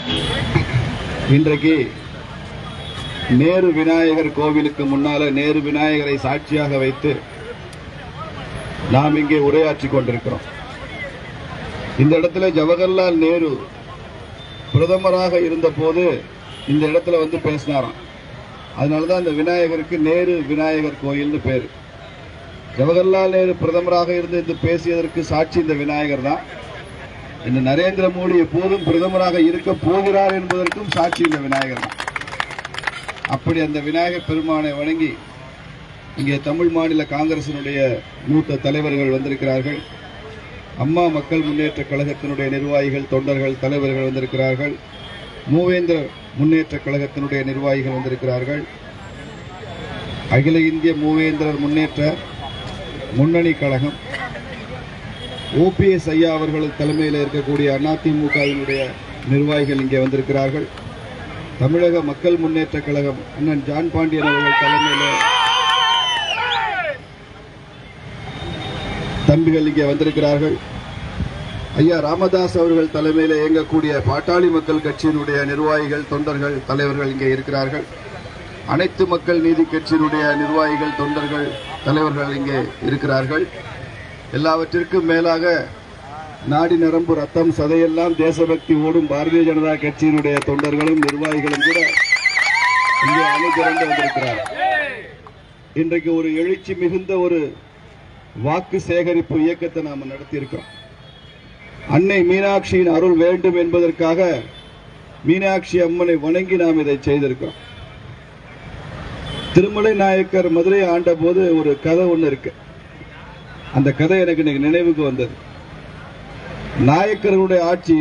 இன்றைக்கு நேரு விநாயகர் கோவிலுக்கு முன்னால நேரு விநாயகரை சாட்சியாக வைத்து நாம் இங்கே உரையாற்றிக் கொண்டிருக்கிறோம். இந்த இடத்துல ஜவஹர்லால் நேரு பிரதமராக இருந்த போது இந்த இடத்துல வந்து பேசினாராம். அதனாலதான் இந்த விநாயகருக்கு நேரு விநாயகர் கோயில்னு பேரு. ஜவஹர்லால் நேரு பிரதமராக இருந்து இந்த பேசியதற்கு சாட்சி இந்த விநாயகர் தான். இந்த நரேந்திர மோடி எப்போதும் பிரதமராக இருக்க போகிறார் என்பதற்கும் சாட்சி இந்த விநாயகர் தான். அப்படி அந்த விநாயகர் பெருமானை வணங்கி இங்கே தமிழ் மாநில காங்கிரசினுடைய மூத்த தலைவர்கள் வந்திருக்கிறார்கள். அம்மா மக்கள் முன்னேற்ற கழகத்தினுடைய நிர்வாகிகள், தொண்டர்கள், தலைவர்கள் வந்திருக்கிறார்கள். மூவேந்திர முன்னேற்ற கழகத்தினுடைய நிர்வாகிகள் வந்திருக்கிறார்கள். அகில இந்திய மூவேந்திரர் முன்னேற்ற முன்னணி கழகம் OPS ஐயா அவர்கள் தலைமையில் இருக்கக்கூடிய அதிமுகவினுடைய நிர்வாகிகள் இங்கே வந்திருக்கிறார்கள். தமிழக மக்கள் முன்னேற்ற கழகம் அண்ணன் ஜான் பாண்டியன் அவர்கள் தலைமையில் தம்பிகள் இங்கே வந்திருக்கிறார்கள். ஐயா ராமதாஸ் அவர்கள் தலைமையில் இயங்கக்கூடிய பாட்டாளி மக்கள் கட்சியினுடைய நிர்வாகிகள், தொண்டர்கள், தலைவர்கள் இங்கே இருக்கிறார்கள். அனைத்து மக்கள் நீதி கட்சியினுடைய நிர்வாகிகள், தொண்டர்கள், தலைவர்கள் இங்கே இருக்கிறார்கள். எல்லாவற்றிற்கும் மேலாக நாடி நரம்பு ரத்தம் சதையெல்லாம் தேசபக்தி ஓடும் பாரதிய ஜனதா கட்சியினுடைய தொண்டர்களும் நிர்வாகிகளும் கூட இங்கே அணிதிரண்டு வந்திருக்கிறார். இன்றைக்கு ஒரு எழுச்சி மிகுந்த ஒரு வாக்கு சேகரிப்பு இயக்கத்தை நாம் நடத்தியிருக்கிறோம். அன்னை மீனாட்சியின் அருள் வேண்டும் என்பதற்காக மீனாட்சி அம்மனை வணங்கி நாம் இதை செய்திருக்கிறோம். திருமலை நாயக்கர் மதுரை ஆண்ட போது ஒரு கதை ஒன்று இருக்கு. அந்த கதை எனக்கு நினைவுக்கு வந்தது. நாயக்கர்களுடைய ஆட்சி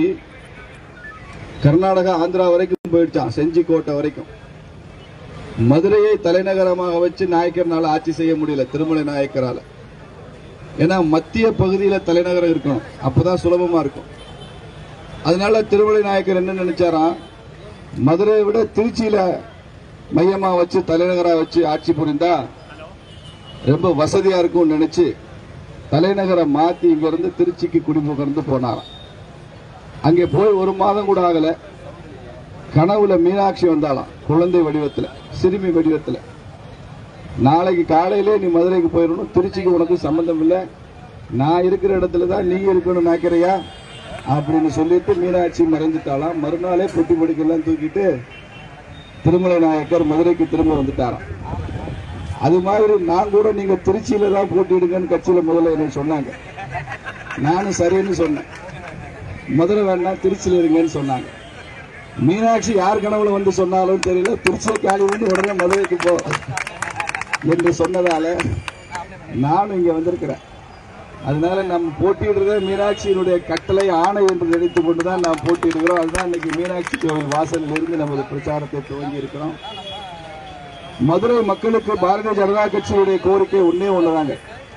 கர்நாடகா, ஆந்திரா வரைக்கும் போயிடுச்சான், செஞ்சிக்கோட்டை வரைக்கும். மதுரையை தலைநகரமாக வச்சு நாயக்கர்னால ஆட்சி செய்ய முடியல, திருமலை நாயக்கரால. ஏன்னா மத்திய பகுதியில் தலைநகரம் இருக்கணும், அப்பதான் சுலபமா இருக்கும். அதனால திருமலை நாயக்கர் என்ன நினைச்சாராம், மதுரையை விட திருச்சியில மையமா வச்சு தலைநகரா வச்சு ஆட்சி புரிந்தா ரொம்ப வசதியா இருக்கும் நினைச்சு தலைநகரை மாத்தி இங்க இருந்து திருச்சிக்கு குடிபுகர்ந்து போனாராம். அங்கே போய் ஒரு மாதம் கூட ஆகல, கனவுல மீனாட்சி வந்தாலாம், குழந்தை வடிவத்தில், சிறுமி வடிவத்தில். நாளைக்கு காலையிலே நீ மதுரைக்கு போயிடணும், திருச்சிக்கு உனக்கு சம்பந்தம் இல்லை, நான் இருக்கிற இடத்துல தான் நீ இருக்கணும் நினைக்கிறையா அப்படின்னு சொல்லிட்டு மீனாட்சி மறைஞ்சிட்டாலாம். மறுநாளே பொட்டி பொடிக்கெல்லாம் தூக்கிட்டு திருமலை நாயக்கர் மதுரைக்கு திரும்ப வந்துட்டாராம். அது மாதிரி நான் கூட நீங்க திருச்சியில தான் போட்டிடுங்கன்னு கட்சியில முதல்ல என்ன சொன்னாங்க. நானும் சரின்னு சொன்னேன், மதுரை வேண்டாம் திருச்சியில இருங்கன்னு சொன்னாங்க. மீனாட்சி யார் கனவுல வந்து சொன்னாலும் தெரியல, திருச்சியை காலி வந்து உடனே மதுரைக்கு போ என்று சொன்னதால நானும் இங்க வந்திருக்கிறேன். அதனால நம்ம போட்டியிடுறத மீனாட்சியினுடைய கட்டளை ஆணை என்று நினைத்துக் கொண்டுதான் நாம் போட்டியிடுகிறோம். அதுதான் இன்னைக்கு மீனாட்சி கோவில் வாசலில் இருந்து நமது பிரச்சாரத்தை துவங்கி இருக்கிறோம். மதுரை மக்களுக்கு பாரதிய ஜனதா கட்சியுடைய கோரிக்கை ஒன்னே ஒண்ணுதாங்க.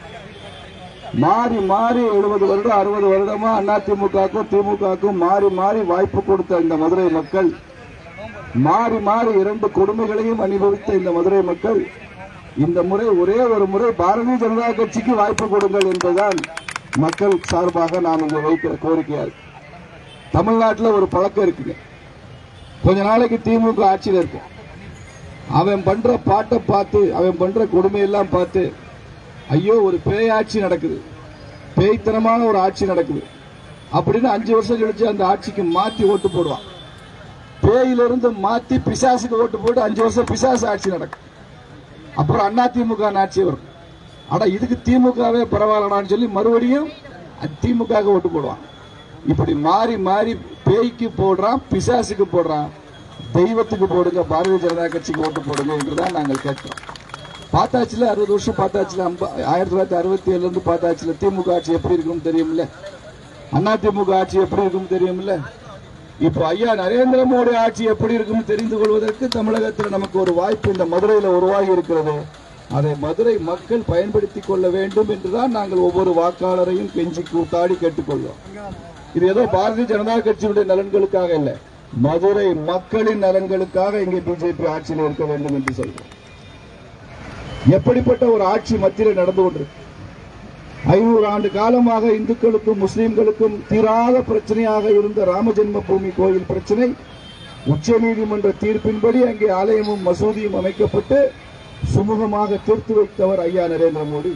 மாறி மாறி 70 வருடம் 60 வருடமா அதிமுகவுக்கும் திமுகவுக்கும் மாறி மாறி வாய்ப்பு கொடுத்த இந்த மதுரை மக்கள், மாறி மாறி 2 கொடுமைகளையும் அனுபவித்த இந்த மதுரை மக்கள், இந்த முறை ஒரே ஒரு முறை பாரதிய ஜனதா கட்சிக்கு வாய்ப்பு கொடுங்கள் என்பதுதான் மக்கள் சார்பாக நாம் இங்க வைக்கிற கோரிக்கையா இருக்கு. தமிழ்நாட்டில் ஒரு பழக்கம் இருக்குங்க. கொஞ்ச நாளைக்கு திமுக ஆட்சியில் இருக்கு, அவன் பண்ற பாட்டை பார்த்து, அவன் பண்ற கொடுமையெல்லாம் பார்த்து, ஐயோ ஒரு பேயாட்சி நடக்குது, பேய்த்தனமான ஒரு ஆட்சி நடக்குது அப்படின்னு 5 வருஷம் கழிச்சு அந்த ஆட்சிக்கு மாத்தி ஓட்டு போடுவான். பேயிலிருந்து மாத்தி பிசாசுக்கு ஓட்டு போட்டு 5 வருஷம் பிசாசு ஆட்சி நடக்கும். அப்புறம் அதிமுக ஆட்சி வரும். ஆனா இதுக்கு திமுகவே பரவாயில்லடான்னு சொல்லி மறுபடியும் திமுக ஓட்டு போடுவான். இப்படி மாறி மாறி பேய்க்கு போடுறான், பிசாசுக்கு போடுறான், தெய்வத்துக்கு போடுங்க, பாரதிய ஜனதா கட்சிக்கு ஓட்டு போடுங்க என்றுதான் நாங்கள் கேட்கிறோம். பார்த்தாச்சுல 60 வருஷம் பார்த்தாச்சுல, 1967 இருந்து பார்த்தாச்சுல திமுக ஆட்சி எப்படி இருக்கும் தெரியுமில்ல, அதிமுக ஆட்சி எப்படி இருக்கும் தெரியுமில்ல. இப்போ ஐயா நரேந்திர மோடி ஆட்சி எப்படி இருக்கும் தெரிந்து கொள்வதற்கு தமிழகத்தில் நமக்கு ஒரு வாய்ப்பு இந்த மதுரையில் உருவாகி இருக்கிறது. அதை மதுரை மக்கள் பயன்படுத்திக் கொள்ள வேண்டும் என்றுதான் நாங்கள் ஒவ்வொரு வாக்காளரையும் கெஞ்சி கூத்தாடி கேட்டுக்கொள்வோம். இது ஏதோ பாரதிய ஜனதா கட்சியுடைய நலன்களுக்காக இல்லை, மதுரை மக்களின் நலன்களுக்காக இங்கே பிஜேபி ஆட்சியில் இருக்க வேண்டும் என்று சொல்றோம். எப்படிப்பட்ட ஒரு ஆட்சி மத்தியில் நடந்து கொண்டிருக்கு. 500 ஆண்டு காலமாக இந்துக்களுக்கும் முஸ்லிம்களுக்கும் தீராத பிரச்சனையாக இருந்த ராமஜென்ம பூமி கோயில் பிரச்சனை உச்சநீதிமன்ற தீர்ப்பின்படி அங்கே ஆலயமும் மசூதியும் அமைக்கப்பட்டு சுமூகமாக தீர்த்து வைத்தவர் ஐயா நரேந்திர மோடி.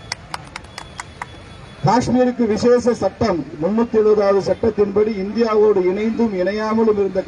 காஷ்மீருக்கு விசேஷ சட்டம் 370வது சட்டத்தின்படி இந்தியாவோடு இணைந்தும் இணையாமலும் இருந்த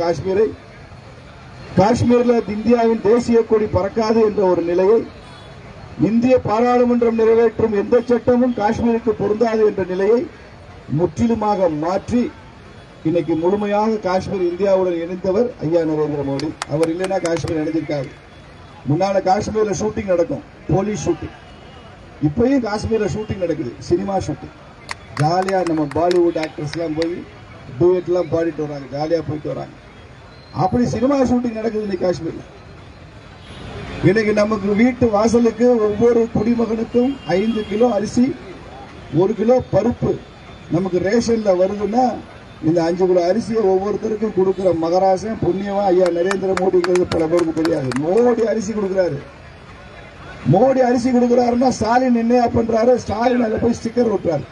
காஷ்மீரில் இந்தியாவின் தேசிய கொடி பறக்காது என்ற ஒரு நிலையை இந்திய பாராளுமன்றம் நிறைவேற்றும் எந்த சட்டமும் காஷ்மீருக்கு பொருந்தாது என்ற நிலையை முற்றிலுமாக மாற்றி இன்னைக்கு முழுமையாக காஷ்மீர் இந்தியாவுடன் இணைந்தவர் ஐயா நரேந்திர மோடி. அவர் இல்லைன்னா காஷ்மீர் இணைஞ்சிருக்காது. முன்னால காஷ்மீர்ல ஷூட்டிங் நடக்கும், போலீஸ் ஷூட்டிங். இப்பயும் காஷ்மீர்ல ஷூட்டிங் நடக்குது, சினிமா ஷூட்டிங். ஜாலியா நம்ம பாலிவுட் ஆக்டர்ஸ் எல்லாம் போய் டூயட் எல்லாம் பாடிட்டு வராங்க, ஜாலியா போயிட்டு வராங்க. அப்படி சினிமா ஷூட்டிங் நடக்குது இன்னைக்கு காஷ்மீர்ல. இன்னைக்கு நமக்கு வீட்டு வாசலுக்கு ஒவ்வொரு குடிமகனுக்கும் 5 கிலோ அரிசி, 1 கிலோ பருப்பு நமக்கு ரேஷன்ல வருதுன்னா இந்த 5 கிலோ அரிசியை ஒவ்வொருத்தருக்கும் கொடுக்கிற மகராசன் புண்ணியமா ஐயா நரேந்திர மோடிங்கிறது பல பேருக்கு தெரியாது. மோடி அரிசி கொடுக்கிறாரு. மோடி அரிசி கொடுக்கிறாருன்னா ஸ்டாலின் என்னையா பண்றாரு? ஸ்டாலின் அதில் போய் ஸ்டிக்கர் ஒட்டுறாரு.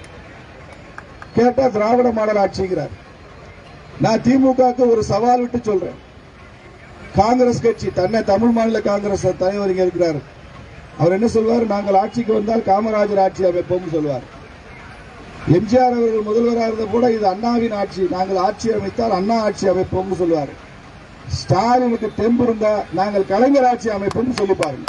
கேட்டா திராவிட மாடல் ஆட்சிங்கிறார். நான் திமுகவுக்கு ஒரு சவால் விட்டு சொல்றேன். காங்கிரஸ் கட்சி தன்னை தமிழ் மாநில காங்கிரஸ் தலைவர் இங்க இருக்கிறார். அவர் என்ன சொல்வார்? நாங்கள் ஆட்சிக்கு வந்தால் காமராஜர் ஆட்சி அமைப்போம் சொல்வார். எம்ஜிஆர் அவர்கள் முதல்வராக இருந்த கூட இது அண்ணாவின் ஆட்சி, நாங்கள் ஆட்சி அமைத்தால் அண்ணா ஆட்சி அமைப்போம் சொல்வார். ஸ்டாலினுக்கு தெம்பு இருந்தா நாங்கள் கலைஞர் ஆட்சி அமைப்போம் சொல்லி பாருங்க.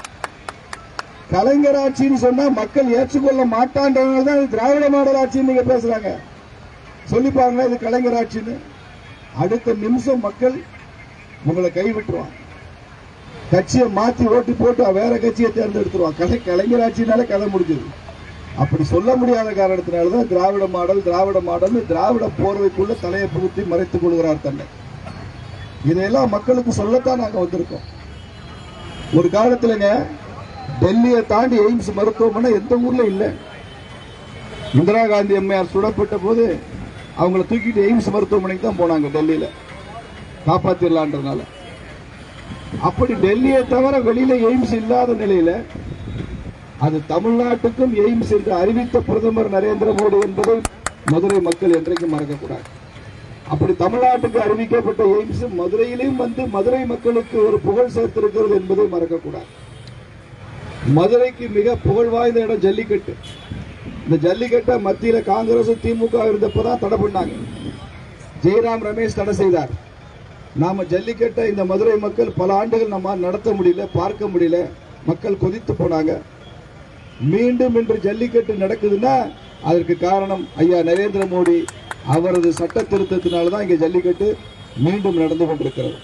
கலைஞர் ஆட்சின்னு சொன்னா மக்கள் ஏற்றுக்கொள்ள மாட்டான்றதுனால்தான் இது திராவிட மாடல் ஆட்சின்னு நீங்க பேசுறாங்க. சொல்லி பாருங்க இது கலைஞர் ஆட்சின்னு. அடுத்த நிமிஷம் மக்கள் உங்களை கைவிட்டுருவான். கட்சியை மாத்தி ஓட்டு போட்டு வேற கட்சியை தேர்ந்தெடுத்துருவான். கலைஞர் ஆட்சினால கதை முடிஞ்சது. அப்படி சொல்ல முடியாத காரணத்தினால்தான் திராவிட மாடல் திராவிட போர்வைக்குள்ள தலையை புகுத்தி மறைத்துக் கொள்கிறார் தன்னை. இதையெல்லாம் மக்களுக்கு சொல்லத்தான் நாங்க வந்திருக்கோம். ஒரு காலத்துலங்க டெல்லியை தாண்டி எய்ம்ஸ் மருத்துவமனை எந்த ஊர்ல இல்ல. இந்திரா காந்தி அம்மையார் சுடப்பட்ட போது அவங்களை தூக்கிட்டு எய்ம்ஸ் மருத்துவமனைக்கு தான் போனாங்க. டெல்லியில காப்பாத்திரலான்றதுனால. அப்படி டெல்லியை தவிர வெளியில எய்ம்ஸ் இல்லாத நிலையில அது தமிழ்நாட்டுக்கும் எய்ம்ஸ் என்று அறிவித்த பிரதமர் நரேந்திர மோடி என்பதை மதுரை மக்கள் என்றைக்கும் மறக்கக்கூடாது. அப்படி தமிழ்நாட்டுக்கு அறிவிக்கப்பட்ட எய்ம்ஸ் மதுரையிலும் வந்து மதுரை மக்களுக்கு ஒரு புகழ் சேர்த்திருக்கிறது என்பதை மறக்கக்கூடாது. மதுரைக்கு மிக புகழ் வாய்ந்த இடம் ஜல்லிக்கட்டு. இந்த ஜல்லிக்கட்டை மத்தியில காங்கிரஸ் திமுக இருந்தப்பதான் தடை பண்ணாங்க. ஜெயராம் ரமேஷ் தடை செய்தார். நாம ஜல்லிக்கட்டை இந்த மதுரை மக்கள் பல ஆண்டுகள் நம்ம நடத்த முடியல, பார்க்க முடியல. மக்கள் கொதித்து போனாங்க. மீண்டும் இன்று ஜல்லிக்கட்டு நடக்குதுன்னா அதற்கு காரணம் ஐயா நரேந்திர மோடி அவரது சட்ட திருத்தத்தினால்தான் இங்க ஜல்லிக்கட்டு மீண்டும் நடந்து கொண்டிருக்கிறது.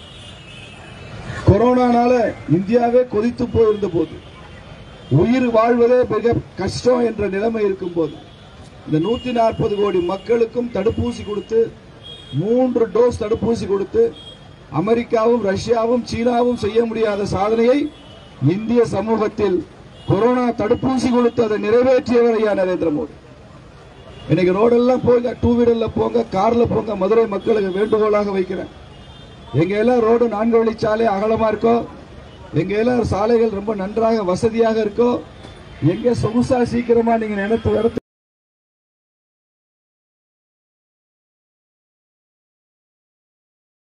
கொரோனானால இந்தியாவே கொதித்து போயிருந்த போது, உயிர் வாழ்வதே மிக கஷ்டம் என்ற நிலைமை இருக்கும் போது இந்த 140 கோடி மக்களுக்கும் தடுப்பூசி கொடுத்து 3 டோஸ் தடுப்பூசி கொடுத்து அமெரிக்காவும் ரஷ்யாவும் சீனாவும் செய்ய முடியாத சாதனையை இந்திய சமூகத்தில் கொரோனா தடுப்பூசி கொடுத்து அதை நிறைவேற்றியவர் ஐயா நரேந்திர மோடி. இன்னைக்கு ரோடெல்லாம் போங்க, 2 வீலர்ல போங்க, கார்ல போங்க, மதுரை மக்களுக்கு வேண்டுகோளாக வைக்கிறேன். எங்க எல்லாம் ரோடு 4 வழிச்சாலை அகலமா இருக்கோ, எங்க எல்லாம் சாலைகள் ரொம்ப நன்றாக வசதியாக இருக்கோ, எங்க சொகுசா சீக்கிரமா நீங்க நினைத்து